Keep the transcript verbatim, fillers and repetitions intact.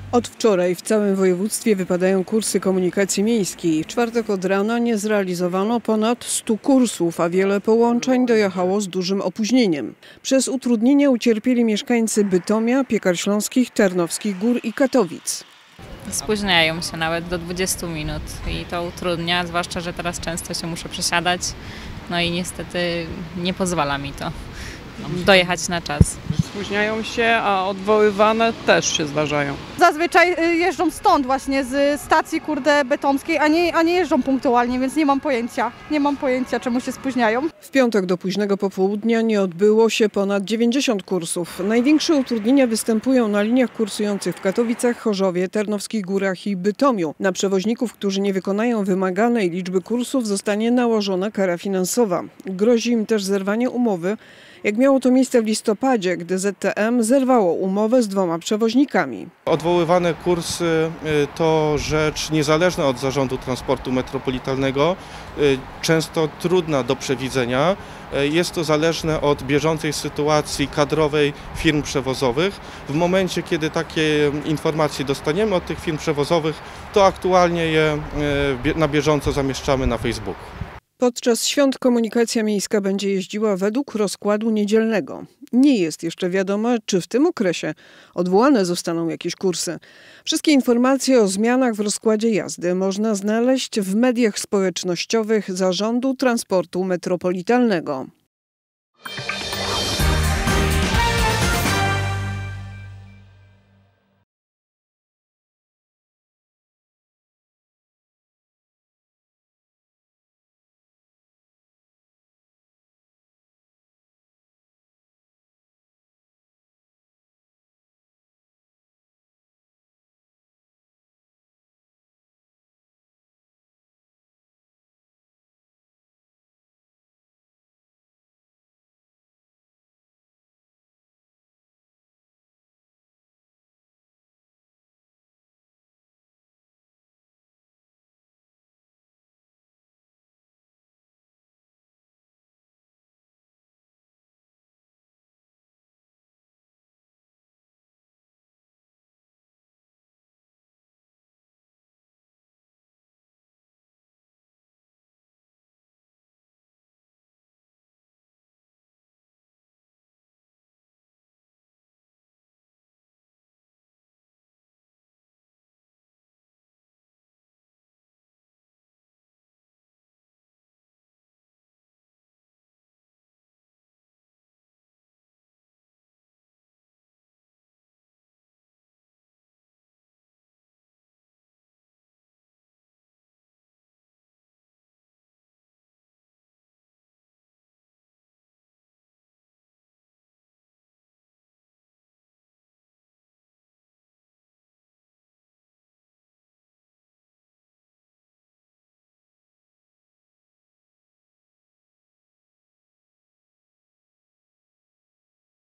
Od wczoraj w całym województwie wypadają kursy komunikacji miejskiej. W czwartek od rana nie zrealizowano ponad stu kursów, a wiele połączeń dojechało z dużym opóźnieniem. Przez utrudnienie ucierpieli mieszkańcy Bytomia, Piekar Śląskich, Tarnowskich Gór i Katowic. Spóźniają się nawet do dwudziestu minut i to utrudnia, zwłaszcza że teraz często się muszę przesiadać, no i niestety nie pozwala mi to dojechać na czas. Spóźniają się, a odwoływane też się zdarzają. Zazwyczaj jeżdżą stąd właśnie z stacji kurde bytomskiej, a nie, a nie jeżdżą punktualnie, więc nie mam pojęcia. Nie mam pojęcia, czemu się spóźniają. W piątek do późnego popołudnia nie odbyło się ponad dziewięćdziesiąt kursów. Największe utrudnienia występują na liniach kursujących w Katowicach, Chorzowie, Tarnowskich Górach i Bytomiu. Na przewoźników, którzy nie wykonają wymaganej liczby kursów, zostanie nałożona kara finansowa. Grozi im też zerwanie umowy, jak miało to miejsce w listopadzie, gdy Z T M zerwało umowę z dwoma przewoźnikami. Odwoływane kursy to rzecz niezależna od Zarządu Transportu Metropolitalnego, często trudna do przewidzenia. Jest to zależne od bieżącej sytuacji kadrowej firm przewozowych. W momencie, kiedy takie informacje dostaniemy od tych firm przewozowych, to aktualnie je na bieżąco zamieszczamy na Facebooku. Podczas świąt komunikacja miejska będzie jeździła według rozkładu niedzielnego. Nie jest jeszcze wiadomo, czy w tym okresie odwołane zostaną jakieś kursy. Wszystkie informacje o zmianach w rozkładzie jazdy można znaleźć w mediach społecznościowych Zarządu Transportu Metropolitalnego.